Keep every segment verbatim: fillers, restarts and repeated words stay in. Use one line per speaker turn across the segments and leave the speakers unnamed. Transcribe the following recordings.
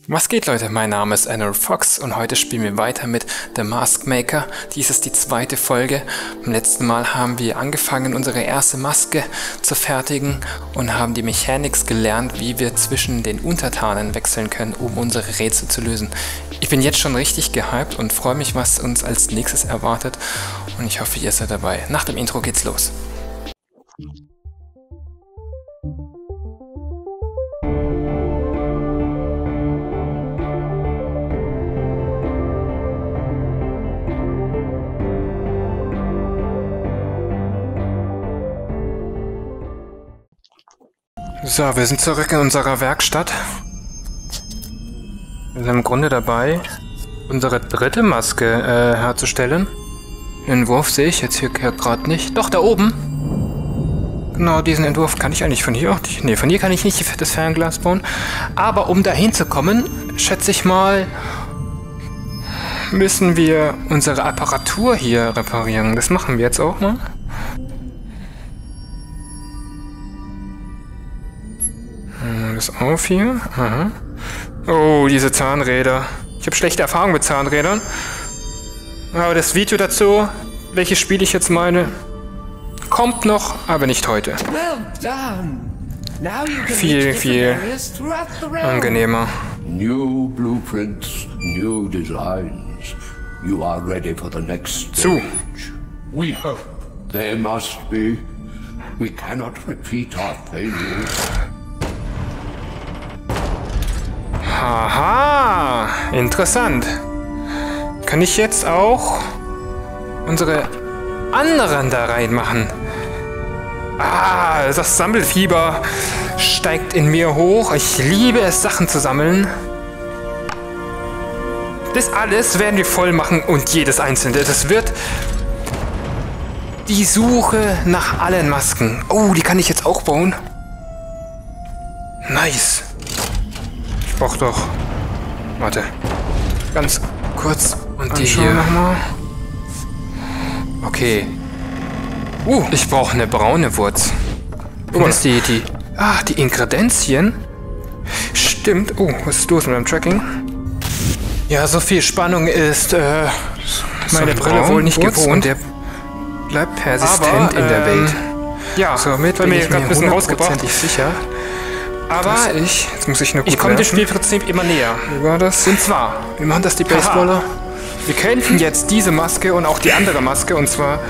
Was geht, Leute? Mein Name ist Anil Fox und heute spielen wir weiter mit The Mask Maker. Dies ist die zweite Folge. Beim letzten Mal haben wir angefangen, unsere erste Maske zu fertigen und haben die Mechanics gelernt, wie wir zwischen den Untertanen wechseln können, um unsere Rätsel zu lösen. Ich bin jetzt schon richtig gehypt und freue mich, was uns als nächstes erwartet, und ich hoffe, ihr seid dabei. Nach dem Intro geht's los. So, wir sind zurück in unserer Werkstatt. Wir sind im Grunde dabei, unsere dritte Maske äh, herzustellen. Den Entwurf sehe ich jetzt hier gerade nicht. Doch, da oben. Genau, diesen Entwurf kann ich eigentlich von hier auch nicht. Ne, von hier kann ich nicht das Fernglas bauen. Aber um dahin zu kommen, schätze ich mal, müssen wir unsere Apparatur hier reparieren. Das machen wir jetzt auch mal. Das auf hier. Aha. Oh, diese Zahnräder. Ich habe schlechte Erfahrungen mit Zahnrädern. Aber das Video dazu, welches Spiel ich jetzt meine, kommt noch, aber nicht heute. Viel, viel angenehmer.
New blueprints, new designs. You are ready for the next
Zu.
We hope. There must be. We cannot repeat our failures.
Aha, interessant. Kann ich jetzt auch unsere anderen da reinmachen? Ah, das Sammelfieber steigt in mir hoch. Ich liebe es, Sachen zu sammeln. Das alles werden wir voll machen und jedes einzelne. Das wird die Suche nach allen Masken. Oh, die kann ich jetzt auch bauen. Nice. Ich brauch doch... Warte. Ganz kurz. Und die hier nochmal. Okay. Uh, ich brauche eine braune Wurz. Und das ist die, die... Ah, die Ingredienzien. Stimmt. Oh, was ist los mit meinem Tracking? Ja, so viel Spannung ist äh, meine so Brille wohl nicht gewohnt. Und der bleibt persistent aber, in der Welt. Äh, ja, somit bin ich mir hundertprozentig sicher. Aber ich, jetzt muss ich nur gut ich komme dem Spielprinzip immer näher. Wie war das? Und zwar, wir machen das die Baseballer. Wir könnten jetzt diese Maske und auch die andere Maske, und zwar...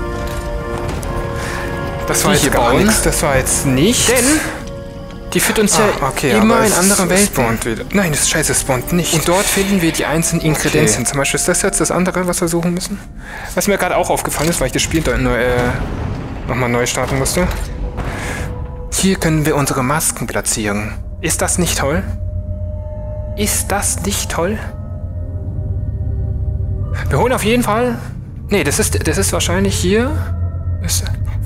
Das war jetzt gar nichts, das war jetzt nicht. Denn die führt uns ah, ja okay, immer in andere Welten. Nein, das ist scheiße, es spawnt nicht. Und dort finden wir die einzelnen Ingredienzien. Okay. Zum Beispiel ist das jetzt das andere, was wir suchen müssen. Was mir gerade auch aufgefallen ist, weil ich das Spiel neu, äh, nochmal neu starten musste. Hier können wir unsere Masken platzieren. Ist das nicht toll? Ist das nicht toll? Wir holen auf jeden Fall... Nee, das ist, das ist wahrscheinlich hier... Ist,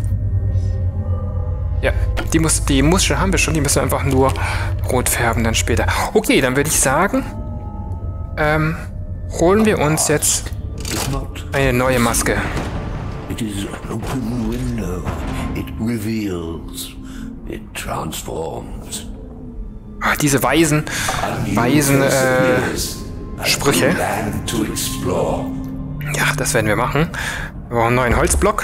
ja, die, muss, die Muschel haben wir schon. Die müssen wir einfach nur rot färben dann später. Okay, dann würde ich sagen... Ähm, holen wir uns jetzt eine neue Maske.
It is an open window. It reveals. It transforms.
Ach, diese weisen, weisen äh, Sprüche. Ja, das werden wir machen. Wir brauchen einen neuen Holzblock.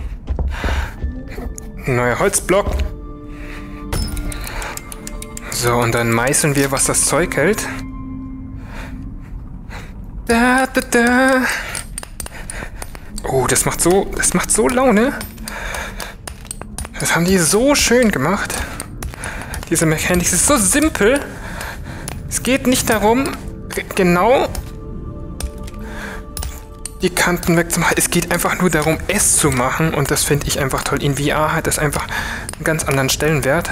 Ein neuer Holzblock. So, und dann meißeln wir, was das Zeug hält. Da, da, da. Oh, das macht so, das macht so Laune. Das haben die so schön gemacht. Diese Mechanik ist so simpel. Es geht nicht darum, genau die Kanten wegzumachen. Es geht einfach nur darum, es zu machen. Und das finde ich einfach toll. In V R hat das einfach einen ganz anderen Stellenwert.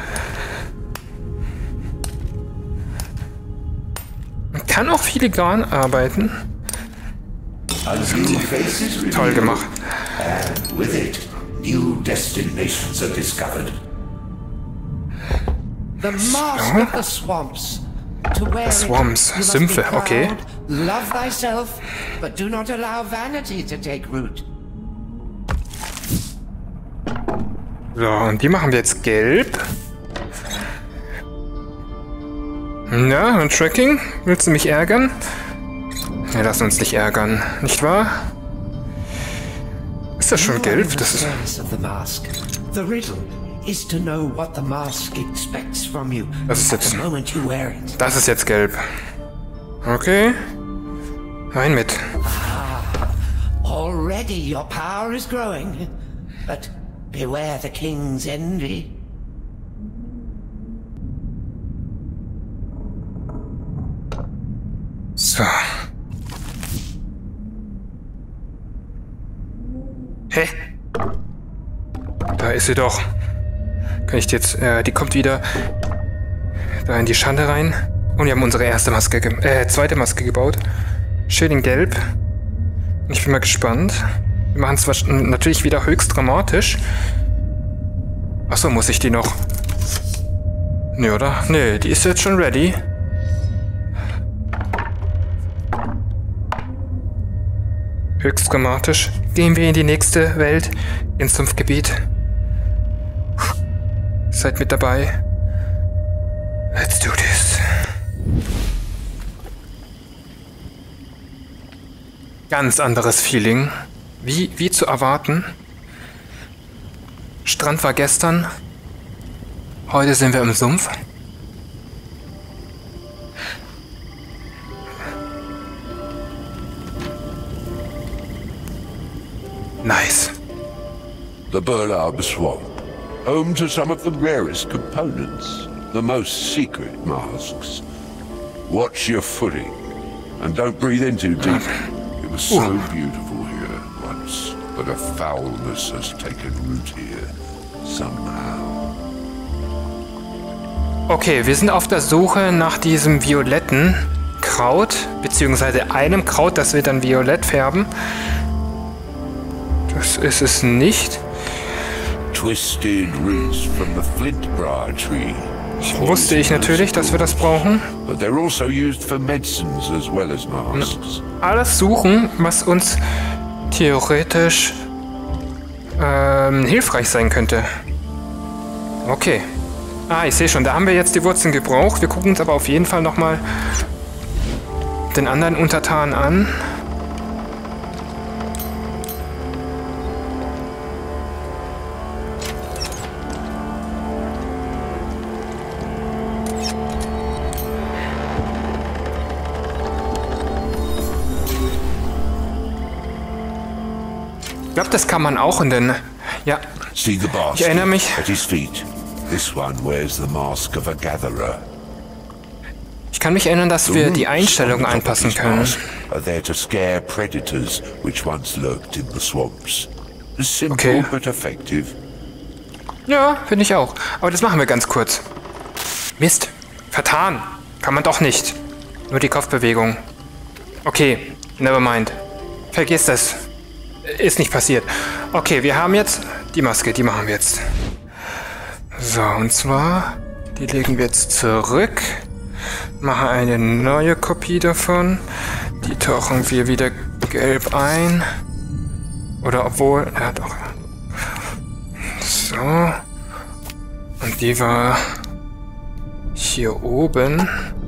Man kann auch filigran arbeiten. Toll gemacht.
New destinations are discovered.
The mask of the swamps. To wear
Swamps, Sümpfe, okay.
Love thyself, but do not allow vanity to take root.
So, und die machen wir jetzt gelb. Na, und Tracking? Willst du mich ärgern? Wir lassen uns nicht ärgern, nicht wahr? Ist das schon gelb? Das ist...
The riddle is to know what the mask expects from you
Das ist
at
jetzt...
the moment you wear it.
Das ist jetzt gelb. Okay. Rein mit.
Already your power is growing, but beware the king's envy.
So. Hä? Da ist sie doch. Kann ich die jetzt... Äh, die kommt wieder da in die Schande rein. Und wir haben unsere erste Maske... Ge äh, zweite Maske gebaut. Schön in gelb. Ich bin mal gespannt. Wir machen es natürlich wieder höchst dramatisch. Achso, muss ich die noch... Nee, oder? Nee, die ist jetzt schon ready. Höchst dramatisch. Gehen wir in die nächste Welt, ins Sumpfgebiet. Seid mit dabei. Let's do this. Ganz anderes Feeling. Wie, wie zu erwarten. Strand war gestern. Heute sind wir im Sumpf. Nice.
The Burlab Swamp, home to some of the rarest components, the most secret masks. Watch your footing, and don't breathe in too deep. It was so beautiful here once, but a foulness has taken root here, somehow.
Okay, wir sind auf der Suche nach diesem violetten Kraut, beziehungsweise einem Kraut, das wir dann violett färben. Das ist es nicht.
Twisted roots from the flintbriar tree.
Wusste ich natürlich, dass wir das brauchen.
But they're also used for medicines as well as masks.
Alles suchen, was uns theoretisch ähm, hilfreich sein könnte. Okay. Ah, ich sehe schon, da haben wir jetzt die Wurzeln gebraucht. Wir gucken uns aber auf jeden Fall nochmal den anderen Untertan an. Ich glaube, das kann man auch in den... Ja, ich erinnere mich.
This one wears the mask of a gatherer.
Ich kann mich erinnern, dass wir die Einstellungen anpassen können.
Are there to scare predators which once lurked in the swamps. Simple
Okay.
but effective.
Ja, finde ich auch. Aber das machen wir ganz kurz. Mist. Vertan. Kann man doch nicht. Nur die Kopfbewegung. Okay, never mind. Vergiss das. Ist nicht passiert. Okay, wir haben jetzt die Maske. Die machen wir jetzt. So, und zwar, die legen wir jetzt zurück. Machen eine neue Kopie davon. Die tauchen wir wieder gelb ein. Oder obwohl, ja doch. So. Und die war hier oben.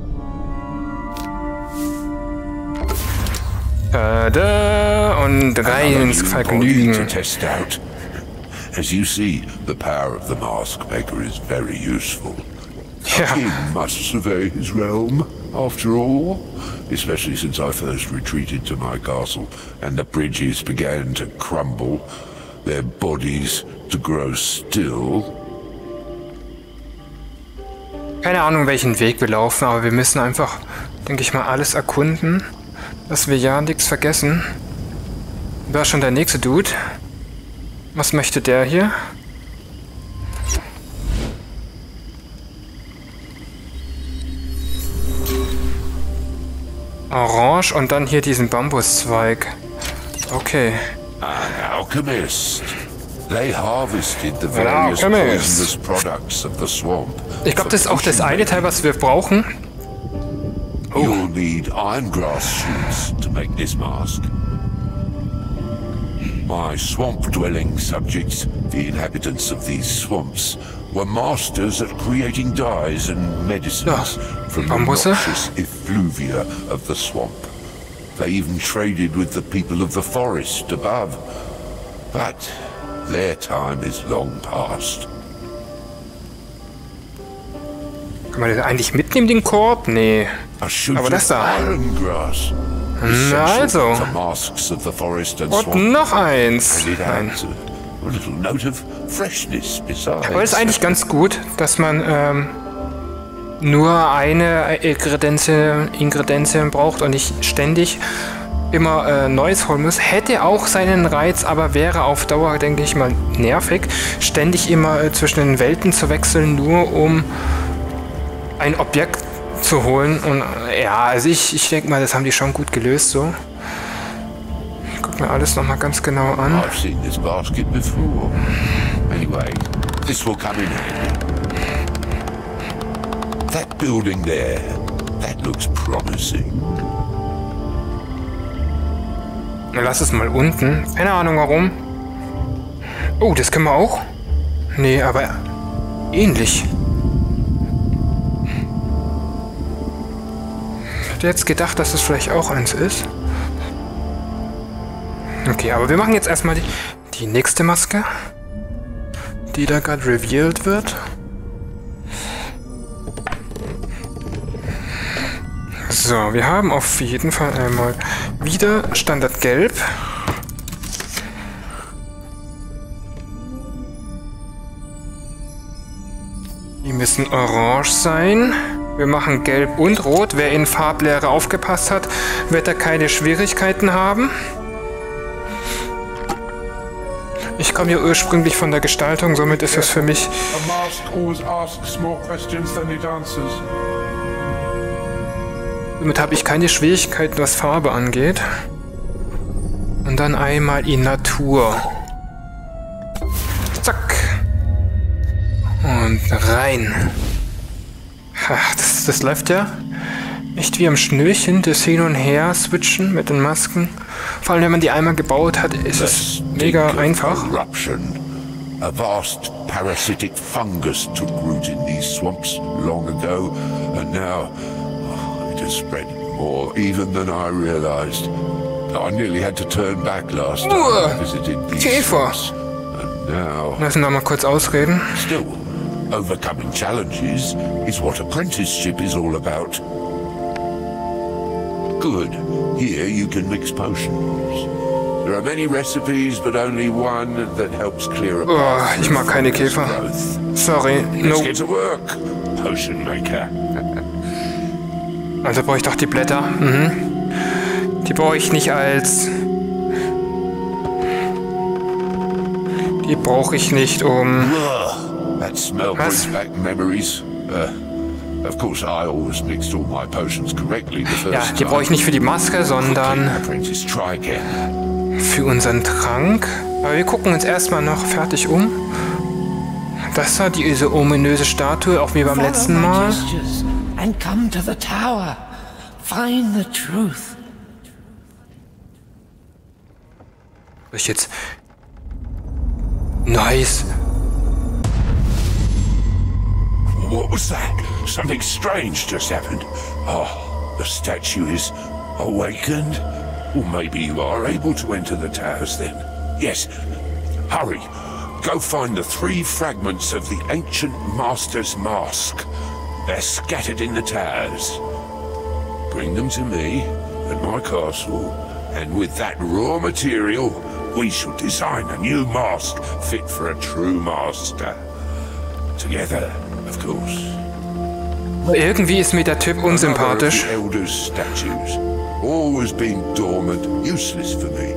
Tada! Und rein ins Vergnügen.
As you see, the power of the mask maker is very useful.
Ja.
A king must survey his realm, after all, especially since I first retreated to my castle and the bridges began to crumble, their bodies to grow still.
Keine Ahnung, welchen Weg wir laufen, aber wir müssen einfach, denke ich mal, alles erkunden, dass wir ja nichts vergessen. Da ist schon der nächste Dude. Was möchte der hier? Orange und dann hier diesen Bambuszweig. Okay.
An alchemist. They harvested the various poisonous products of the swamp.
Ich glaube, das ist auch das eine Teil, was wir brauchen.
Oh. You'll need irongrass shoots to make this mask. My swamp-dwelling subjects, the inhabitants of these swamps, were masters at creating dyes and medicines
Ja,
from the
Bambusse.
noxious effluvia of the swamp. They even traded with the people of the forest above. But their time is long past.
Kann man den eigentlich mitnehmen, den Korb? Nee.
A shoot
Aber das
of
da.
iron grass.
Na also.
The masks of the forest and
Und
swamp.
noch eins.
And it
Nein.
adds a, a little note of freshness besides.
Aber es ist eigentlich ganz gut, dass man ähm, nur eine Ingredienz- Ingredienzien braucht und nicht ständig immer äh, Neues holen muss. Hätte auch seinen Reiz, aber wäre auf Dauer, denke ich mal, nervig, ständig immer äh, zwischen den Welten zu wechseln, nur um ein Objekt zu holen. Und äh, ja, also ich, ich denke mal, das haben die schon gut gelöst so. Ich guck mir alles nochmal ganz genau an.
I've seen this basket before. Anyway, this will come in handy. That building there, that looks promising.
Lass es mal unten. Keine Ahnung warum. Oh, das können wir auch? Nee, aber ähnlich. Ich hätte jetzt gedacht, dass es vielleicht auch eins ist. Okay, aber wir machen jetzt erstmal die, die nächste Maske, die da gerade revealed wird. So, wir haben auf jeden Fall einmal wieder Standard Gelb. Die müssen orange sein. Wir machen Gelb und Rot. Wer in Farblehre aufgepasst hat, wird da keine Schwierigkeiten haben. Ich komme ja ursprünglich von der Gestaltung, somit ist es für mich...
A mask always asks more questions than it answers.
Somit habe ich keine Schwierigkeiten, was Farbe angeht. Und dann einmal in Natur. Zack. Und rein. Ach, das, das läuft ja echt wie am Schnürchen, das Hin und Her switchen mit den Masken. Vor allem, wenn man die einmal gebaut hat, ist es mega einfach.
Corruption. A vast parasitic fungus took root in these swamps long ago, and now oh, it has spread more even than I realized. I nearly had to turn back last time I visited these
Käfer.
swamps, and now
Lass uns noch mal kurz ausreden.
still overcoming challenges is what apprenticeship is all about. Good. Here you can mix potions. There are many recipes, but only one that helps clear a
Oh,
path
ich mag keine
for
Käfer.
growth.
Sorry,
Let's
no.
get to work, Potion Maker.
Also brauche ich doch die Blätter. Mhm. Die brauche ich nicht als... Die brauche ich nicht um...
Ugh, that smell
Was?
brings back memories. Uh, of course, I always mixed all my potions correctly the first
Ja, die brauche ich
time.
nicht für die Maske, sondern
Apprentice, try again.
für unseren Trank. Aber wir gucken uns erstmal noch fertig um. Das war diese ominöse Statue, auch wie beim
Follow
letzten
my
Mal.
gestures and come to the tower. Find the truth.
Soll ich jetzt... Nice.
What was that? Something strange just happened. Oh, the statue is awakened? Or maybe you are able to enter the towers then. Yes. Hurry. Go find the three fragments of the ancient master's mask. They're scattered in the towers. Bring them to me at my castle, and with that raw material, we shall design a new mask fit for a true master. Together, of course.
Irgendwie ist mir der Typ unsympathisch.
Another of the elders' statues. Always been dormant, useless for me.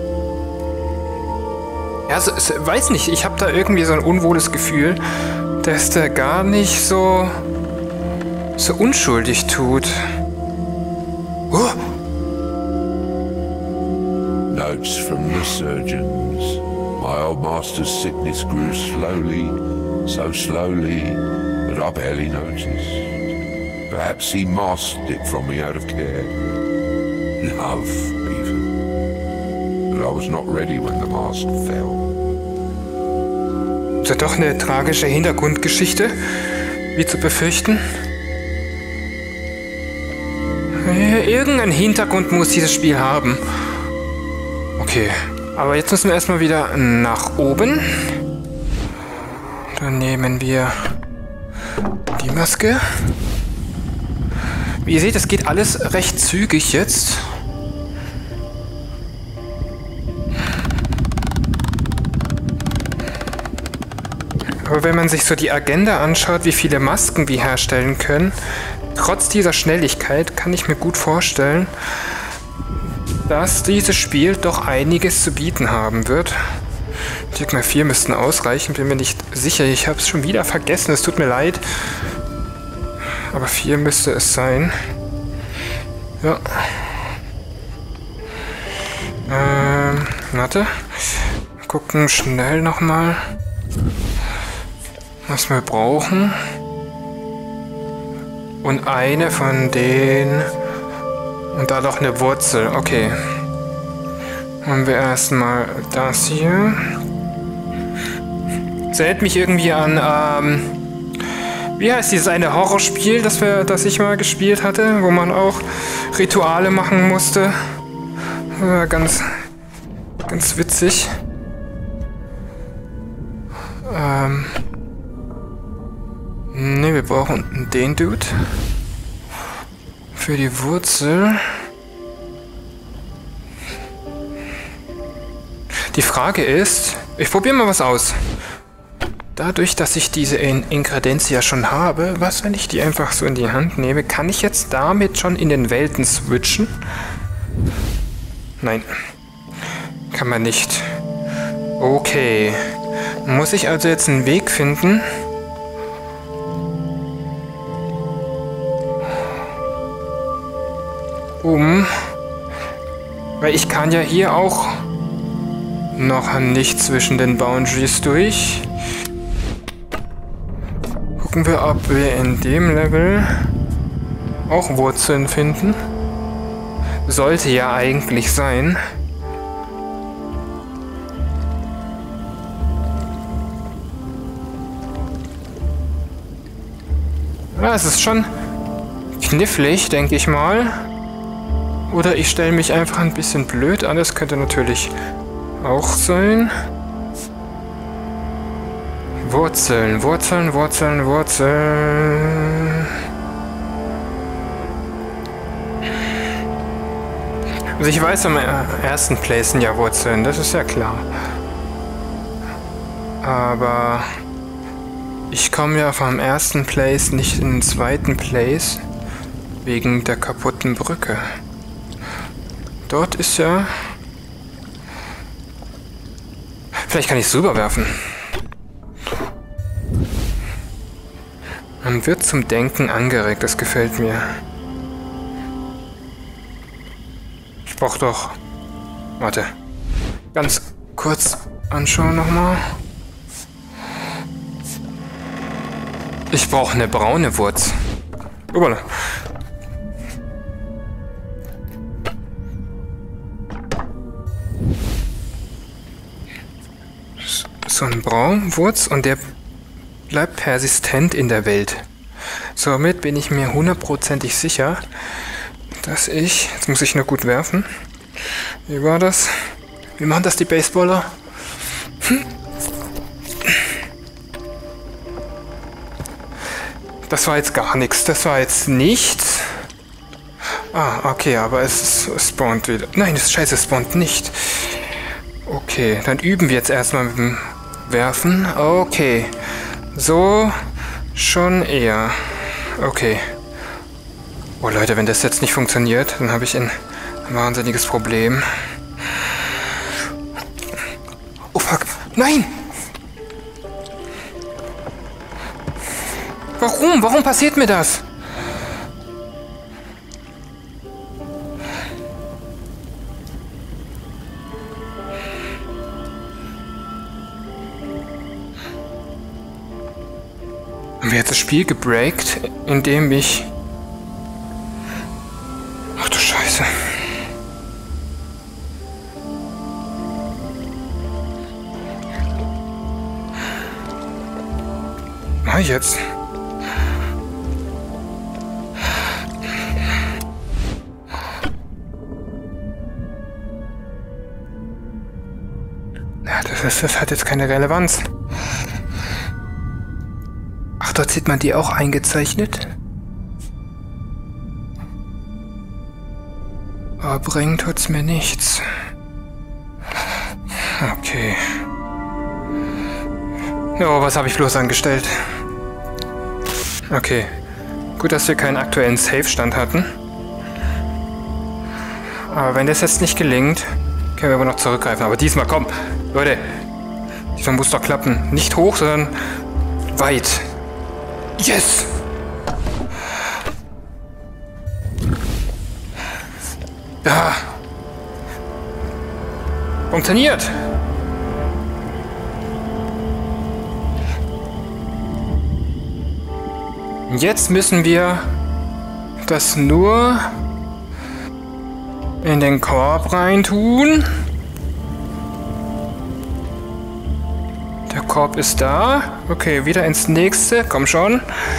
Ja, so, so, weiß nicht, ich habe da irgendwie so ein unwohles Gefühl, dass der gar nicht so... so unschuldig tut. Oh,
Notes from the surgeons. My old master's sickness grew slowly, so slowly that I barely noticed. Perhaps he masked it from me out of care. Love, even. But I was not ready when the mask fell.
Ist ja doch eine tragische Hintergrundgeschichte, wie zu befürchten. Irgendein Hintergrund muss dieses Spiel haben. Okay, aber jetzt müssen wir erstmal wieder nach oben. Dann nehmen wir die Maske. Wie ihr seht, es geht alles recht zügig jetzt. Aber wenn man sich so die Agenda anschaut, wie viele Masken wir herstellen können, trotz dieser Schnelligkeit kann ich mir gut vorstellen, dass dieses Spiel doch einiges zu bieten haben wird. Ich denke mal, vier müssten ausreichen, bin mir nicht sicher. Ich habe es schon wieder vergessen, es tut mir leid. Aber vier müsste es sein. Ja. Ähm, warte. Gucken schnell nochmal, was wir brauchen. Und eine von denen. Und da noch eine Wurzel. Okay. Haben wir erstmal das hier. Das erinnert mich irgendwie an, ähm, wie heißt dieses eine Horrorspiel, das, wir, das ich mal gespielt hatte, wo man auch Rituale machen musste. War ganz, ganz witzig. Ähm. Ne, wir brauchen den Dude. Für die Wurzel. Die Frage ist, ich probiere mal was aus. Dadurch, dass ich diese Ingredienz ja schon habe, was, wenn ich die einfach so in die Hand nehme, kann ich jetzt damit schon in den Welten switchen? Nein. Kann man nicht. Okay. Muss ich also jetzt einen Weg finden? Um. Weil ich kann ja hier auch noch nicht zwischen den Boundaries durch. Gucken wir, ob wir in dem Level auch Wurzeln finden. Sollte ja eigentlich sein. Ja, es ist schon knifflig, denke ich mal. Oder ich stelle mich einfach ein bisschen blöd an. Das könnte natürlich auch sein. Wurzeln, Wurzeln, Wurzeln, Wurzeln. Also ich weiß am ersten Place sind ja Wurzeln, das ist ja klar. Aber ich komme ja vom ersten Place nicht in den zweiten Place wegen der kaputten Brücke. Dort ist ja... Vielleicht kann ich es rüberwerfen. Man wird zum Denken angeregt, das gefällt mir. Ich brauche doch... Warte. Ganz kurz anschauen nochmal. Ich brauche eine braune Wurz. Überall. So ein Braunwurz und der bleibt persistent in der Welt. Somit bin ich mir hundertprozentig sicher, dass ich... Jetzt muss ich nur gut werfen. Wie war das? Wie machen das die Baseballer? Hm. Das war jetzt gar nichts. Das war jetzt nichts. Ah, okay, aber es spawnt wieder. Nein, das Scheiße spawnt nicht. Okay, dann üben wir jetzt erstmal mit dem Werfen. Okay. So schon eher. Okay. Oh Leute, wenn das jetzt nicht funktioniert, dann habe ich ein wahnsinniges Problem. Oh fuck. Nein! Warum? Warum passiert mir das? Haben wir jetzt das Spiel gebreakt, indem ich... Ach du Scheiße. mache ich jetzt? Ja, das, ist, das hat jetzt keine Relevanz. Ach, dort sieht man die auch eingezeichnet. Aber bringen tut's mir nichts. Okay. Oh, was habe ich bloß angestellt? Okay. Gut, dass wir keinen aktuellen Safe-Stand hatten. Aber wenn das jetzt nicht gelingt, können wir aber noch zurückgreifen. Aber diesmal, komm, Leute. Diesmal muss doch klappen. Nicht hoch, sondern weit. Yes! Ja. Funktioniert. Jetzt müssen wir das nur in den Korb reintun. Der Korb ist da. Okay, wieder ins nächste. Komm schon.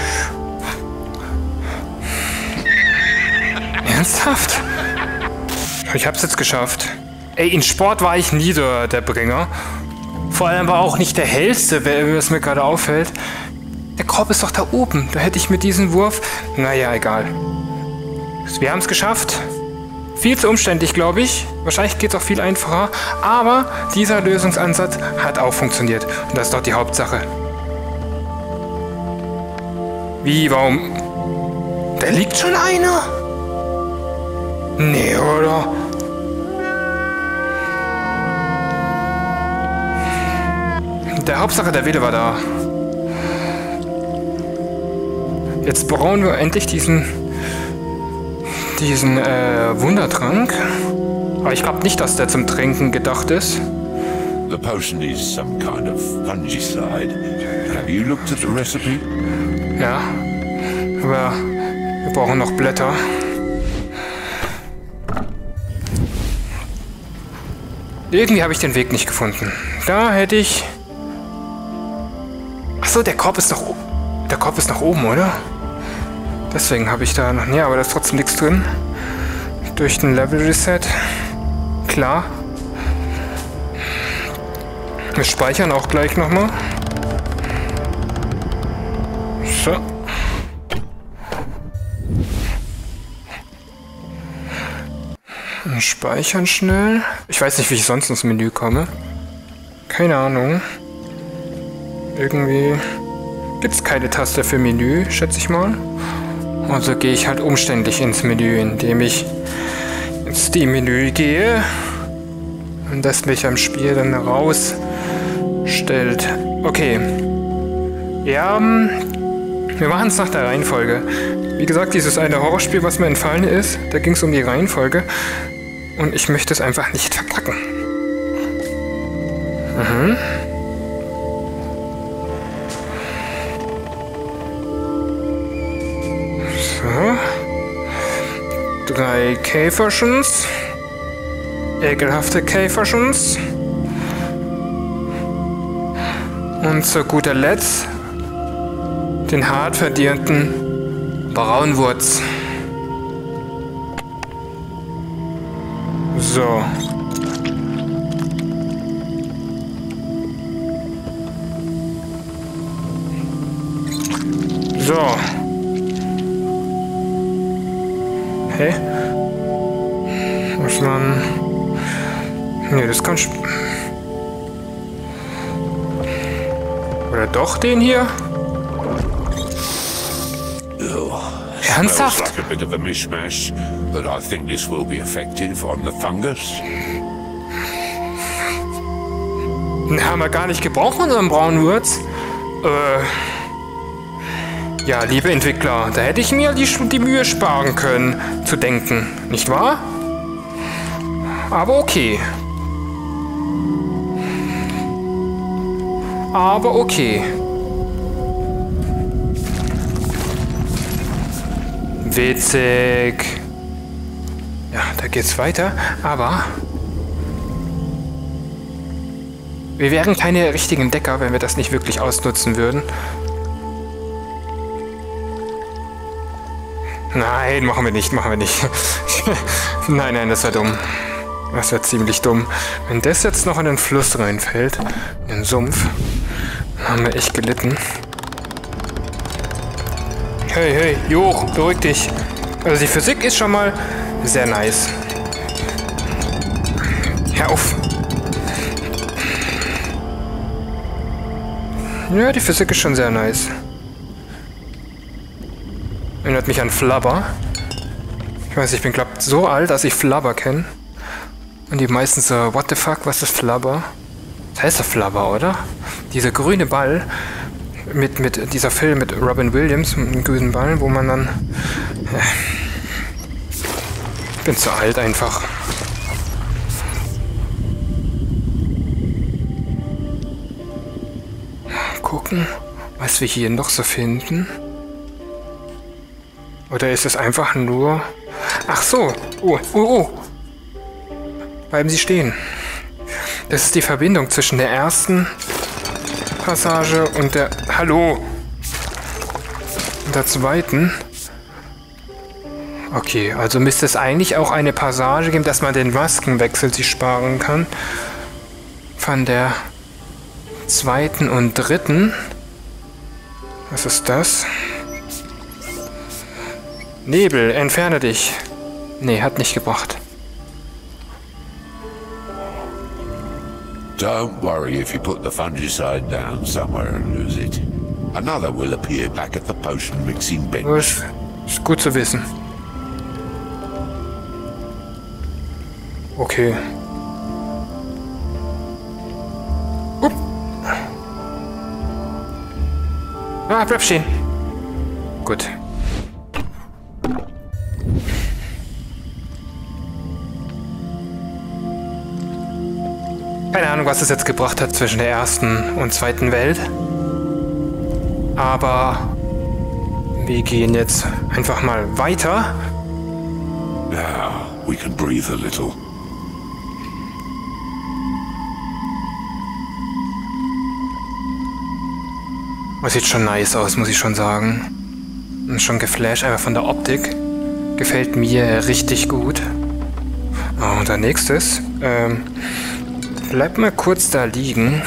Ernsthaft? Ich hab's jetzt geschafft. Ey, in Sport war ich nie der, der Bringer. Vor allem war auch nicht der hellste, was mir gerade auffällt. Der Korb ist doch da oben. Da hätte ich mit diesem Wurf... Naja, egal. Wir haben es geschafft. Viel zu umständlich, glaube ich. Wahrscheinlich geht es auch viel einfacher. Aber dieser Lösungsansatz hat auch funktioniert. Und das ist doch die Hauptsache. Wie, warum... Da liegt schon einer? Nee, oder? Der Hauptsache, der Wille war da. Jetzt brauchen wir endlich diesen diesen äh, Wundertrank. Aber ich glaube nicht, dass der zum Trinken gedacht ist.
The potion is some kind of fungicide. Have you looked at the recipe?
Ja, aber wir brauchen noch Blätter. Irgendwie habe ich den Weg nicht gefunden. Da hätte ich... Achso, der Korb ist noch oben. Der Korb ist nach oben, oder? Deswegen habe ich da noch... Nee, aber da ist trotzdem nichts drin. Durch den Level Reset. Klar. Wir speichern auch gleich nochmal. So. Und speichern schnell. Ich weiß nicht, wie ich sonst ins Menü komme. Keine Ahnung. Irgendwie gibt es keine Taste für Menü, schätze ich mal. Also gehe ich halt umständlich ins Menü, indem ich ins Steam-Menü gehe und das mich am Spiel dann rausstellt. Okay. Ja, wir machen es nach der Reihenfolge. Wie gesagt, dieses eine Horrorspiel, was mir entfallen ist, da ging es um die Reihenfolge und ich möchte es einfach nicht verkacken. Mhm. Drei Käferchens. Ekelhafte Käferchens. Und zu guter Letzt den hart verdienten Braunwurz. So. So. Hä? Muss man... Ne, das kann... Oder doch den hier?
Oh,
ernsthaft?
Like a bit of a mishmash, but I think this will be effective on the fungus.
Den haben wir gar nicht gebraucht, unseren Braunwurz. Äh... Ja, liebe Entwickler, da hätte ich mir die, die Mühe sparen können, zu denken, nicht wahr? Aber okay. Aber okay. Witzig. Ja, da geht's weiter, aber... Wir wären keine richtigen Decker, wenn wir das nicht wirklich ausnutzen würden. Nein, machen wir nicht, machen wir nicht. Nein, nein, das wäre dumm. Das wäre ziemlich dumm. Wenn das jetzt noch in den Fluss reinfällt, in den Sumpf, dann haben wir echt gelitten. Hey, hey, Joch, beruhig dich. Also die Physik ist schon mal sehr nice. Hör auf. Ja, die Physik ist schon sehr nice. Erinnert mich an Flubber. Ich weiß, ich bin glaub so alt, dass ich Flubber kenne. Und die meisten so, what the fuck, was ist Flubber? Das heißt doch Flubber, oder? Dieser grüne Ball mit, mit dieser Film mit Robin Williams, mit dem grünen Ball, wo man dann... Äh, ich bin zu alt einfach. Gucken, was wir hier noch so finden. Oder ist es einfach nur... Ach so. Oh, oh, oh. Bleiben Sie stehen. Das ist die Verbindung zwischen der ersten Passage und der... Hallo. Und der zweiten. Okay, also müsste es eigentlich auch eine Passage geben, dass man den Maskenwechsel sich sparen kann. Von der zweiten und dritten. Was ist das? Nebel, entferne dich. Nee, hat nicht gebracht.
Don't worry if you put the fungicide down somewhere and lose it. Another will appear back at the potion mixing bench.
Ist, ist gut zu wissen. Okay. Upp. Ah, bleib stehen. Gut. Keine Ahnung, was es jetzt gebracht hat zwischen der ersten und zweiten Welt. Aber wir gehen jetzt einfach mal weiter.
Now we can breathe a little.
Das sieht schon nice aus, muss ich schon sagen. Und schon geflasht, einfach von der Optik. Gefällt mir richtig gut. Oh, und der nächstes. Ähm, bleib mal kurz da liegen.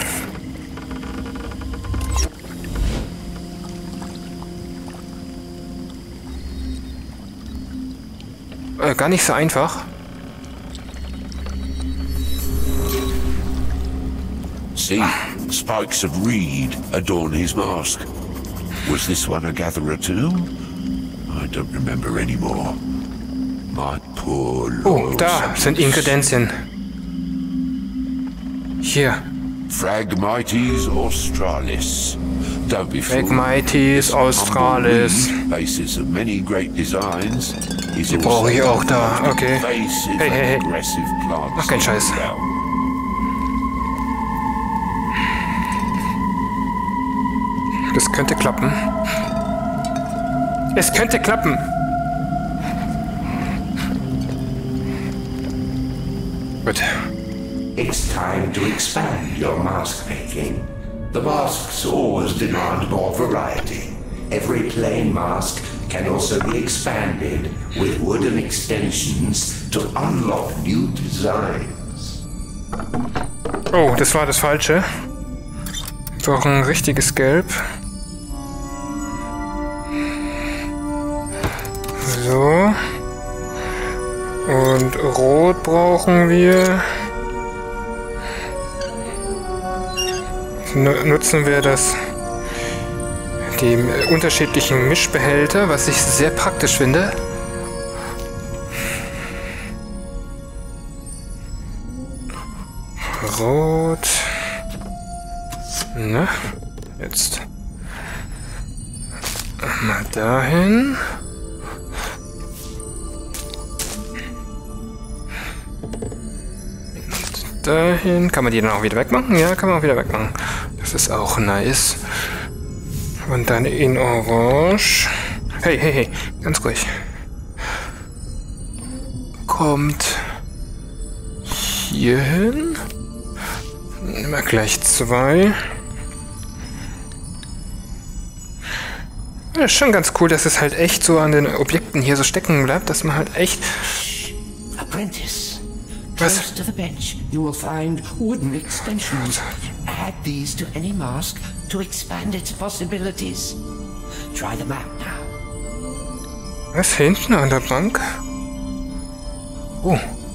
Äh, gar nicht so einfach.
See, spikes of reed adorn his mask. Was this one a gatherer too? I don't remember anymore. My poor Lord.
Oh, da sind Inkredenzien. Hier.
Phragmites australis. Don't be fooled.
Phragmites australis.
Basis of many great designs.
Die brauche ich auch da. Okay. Hey, hey, hey. Mach keinen Scheiß. Das könnte klappen. Es könnte klappen. Gut.
It's time to expand your mask making. The masks always demand more variety. Every plain mask can also be expanded with wooden extensions to unlock new designs.
Oh, das war das Falsche. Doch ein richtiges Gelb. So. Und Rot brauchen wir. Nutzen wir das, die unterschiedlichen Mischbehälter, was ich sehr praktisch finde. Rot. Na, jetzt mal dahin. Und dahin. Kann man die dann auch wieder wegmachen? Ja, kann man auch wieder wegmachen. Das ist auch nice. Und dann in Orange. Hey, hey, hey, ganz ruhig. Kommt hier hin. Nehmen wir gleich zwei. Ja, ist schon ganz cool, dass es halt echt so an den Objekten hier so stecken bleibt, dass man halt echt...
Apprentice.
Was?
Close to the bench, you will find wooden extensions. Add these to any mask to expand its possibilities. Try the map now.
Was hinten an der Bank? Oh.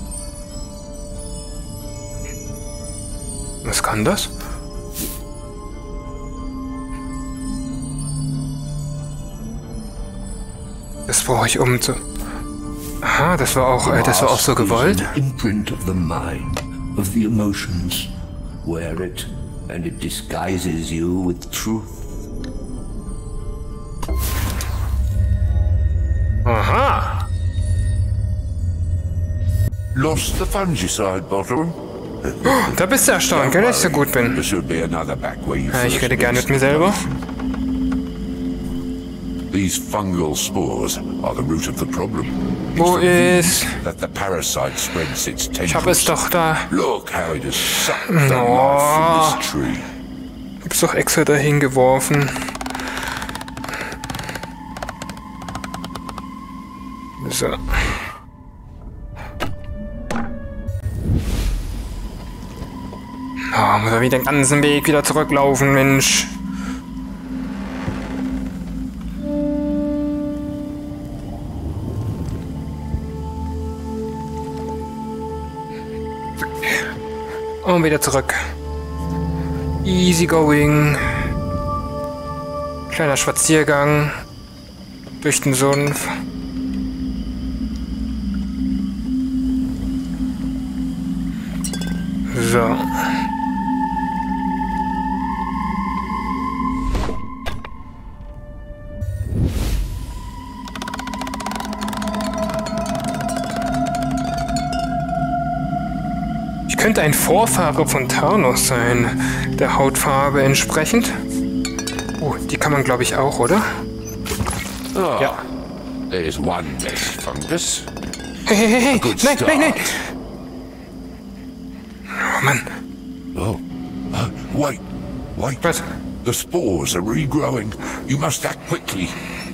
Was kann das? Das brauche ich um zu... Aha, das war auch, äh, das war auch so gewollt.
Imprint of the mind, of the emotions. Wear it, and it disguises you with truth.
Aha.
Lost the fungicide bottle?
Oh, da bist du erstaunt, gell, dass ich so gut bin.
There should be another back where you
Ja, ich
first
rede gerne mit
mixed
mir
the
selber.
potion. These fungal spores are the root of the problem.
Wo
It's from these
ist...
that the parasite spreads its
Ich habe es
tendrils.
doch da.
Look how it has sucked the life from this tree.
Ich hab's doch extra dahin geworfen. So. Oh, muss er wieder den ganzen Weg wieder zurücklaufen, Mensch. Und wieder zurück. Easy going. Kleiner Spaziergang durch den Sumpf. So. Ich könnte ein Vorfahre von Thanos sein, der Hautfarbe entsprechend. Oh, die kann man, glaube ich, auch, oder?
Ah,
Ja.
there's one less fungus.
Hey, hey, hey, hey.
Good
Nein, nein, nein.
start.
Oh, Mann.
Oh, uh, wait, wait.
Was?
The spores are regrowing. You must act quickly.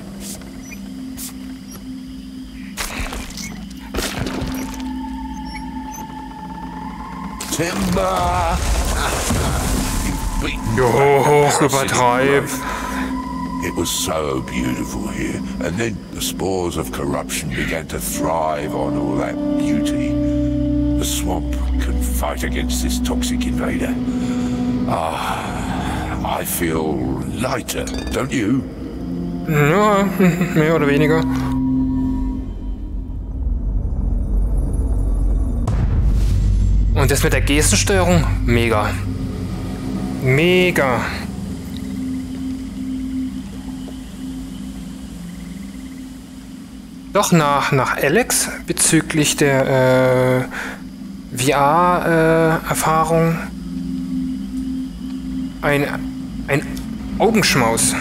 Timber! You've beaten
Jo,
back the
hoch,
parasitic
übertreib.
growth. It was so beautiful here, and then the spores of corruption began to thrive on all that beauty. The swamp can fight against this toxic invader. Ah, I feel lighter, don't you?
Ja, mehr oder weniger. Und das mit der Gestensteuerung? Mega. Mega. Doch nach, nach Alex bezüglich der äh, V R-Erfahrung ein, ein Augenschmaus.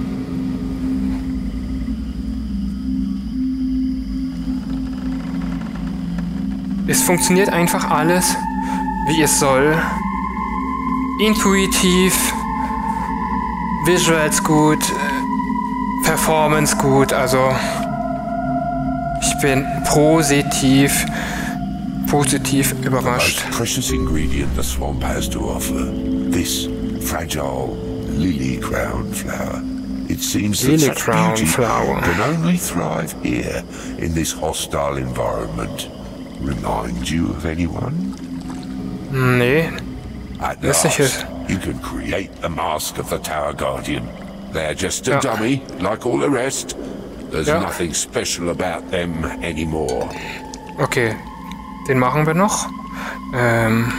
Es funktioniert einfach alles, wie es soll. Intuitiv, Visuals gut, äh, Performance gut, also ich bin positiv, positiv überrascht.
Most precious ingredient the swamp has to offer. This fragile lily crown flower. It seems that
Lily
such
crown
beauty
flower.
can only thrive here in this hostile environment. Remind you of anyone?
Nee,
At
Yes,
last,
it is.
you can create the mask of the Tower Guardian. They're just a
Ja.
dummy, like all the rest. There's
Ja.
nothing special about them anymore.
okay, den machen wir noch. Ähm,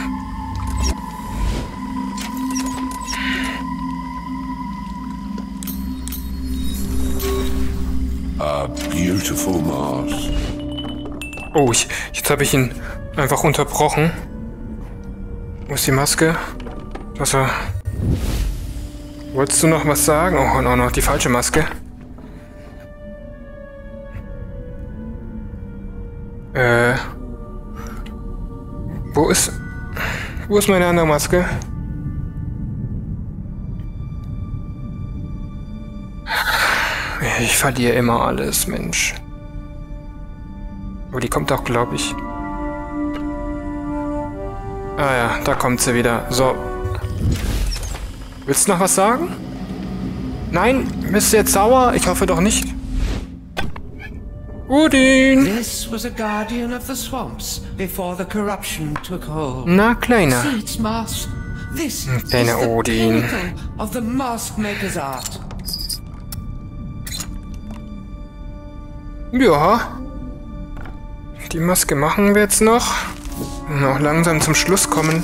A beautiful mask.
oh, ich, jetzt habe ich ihn einfach unterbrochen. Wo ist die Maske? Was war... Wolltest du noch was sagen? Oh, und auch noch die falsche Maske. Äh... Wo ist... Wo ist meine andere Maske? Ich verliere immer alles, Mensch. Aber die kommt auch, glaube ich. Ah ja, da kommt sie wieder. So. Willst du noch was sagen? Nein? Bist du jetzt sauer? Ich hoffe doch nicht. Udin!
This was a guardian of the swamps before the corruption took hold.
Na, Kleiner.
See its mask. This is
Kleiner
the
Odin.
pinnacle of the mask maker's art.
Ja. Die Maske machen wir jetzt noch. Noch langsam zum Schluss kommen.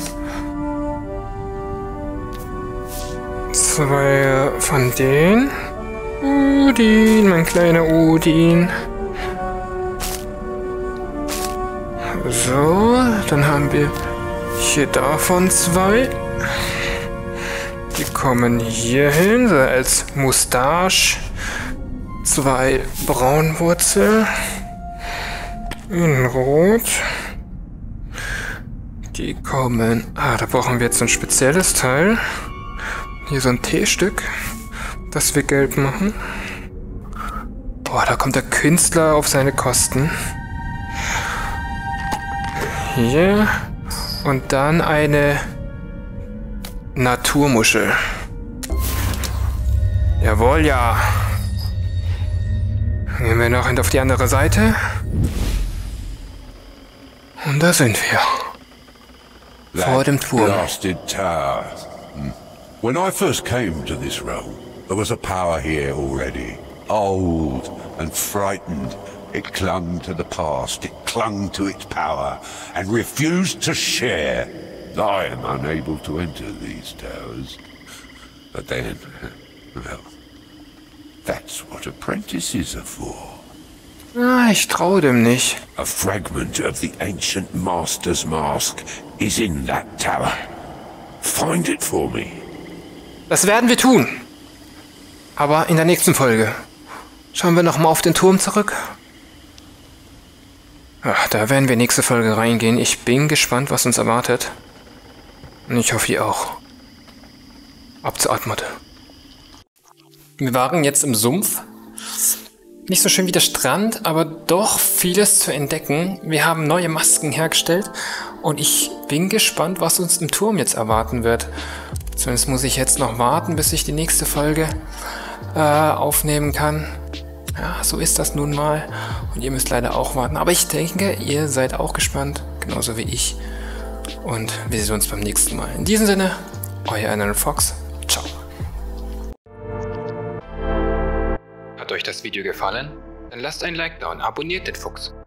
Zwei von denen. Udin, mein kleiner Udin. So, dann haben wir hier davon zwei. Die kommen hier hin, so als Mustache. Zwei Braunwurzel. In Rot. Die kommen... Ah, da brauchen wir jetzt ein spezielles Teil. Hier so ein T-Stück, das wir gelb machen. Boah, da kommt der Künstler auf seine Kosten. Hier. Und dann eine Naturmuschel. Jawohl, ja. Gehen wir noch auf die andere Seite. Und da sind wir. Vor dem Turm.
Blasted tower. When I first came to this realm, there was a power here already. Old and frightened, it clung to the past, it clung to its power, and refused to share. I am unable to enter these towers. But then, well, that's what apprentices are for.
Ah, ich traue dem nicht.
A fragment of the ancient master's mask is in that tower. Find it for me.
Das werden wir tun. Aber in der nächsten Folge. Schauen wir nochmal auf den Turm zurück. Ach, da werden wir nächste Folge reingehen. Ich bin gespannt, was uns erwartet. Und ich hoffe, ihr auch. Ab zur Atmatte. Wir waren jetzt im Sumpf. Nicht so schön wie der Strand, aber doch vieles zu entdecken. Wir haben neue Masken hergestellt und ich bin gespannt, was uns im Turm jetzt erwarten wird. Zumindest muss ich jetzt noch warten, bis ich die nächste Folge äh, aufnehmen kann. Ja, so ist das nun mal. Und ihr müsst leider auch warten. Aber ich denke, ihr seid auch gespannt, genauso wie ich. Und wir sehen uns beim nächsten Mal. In diesem Sinne, euer Alan Fox. Ciao. Hat euch das Video gefallen? Dann lasst ein Like da und abonniert den Fuchs.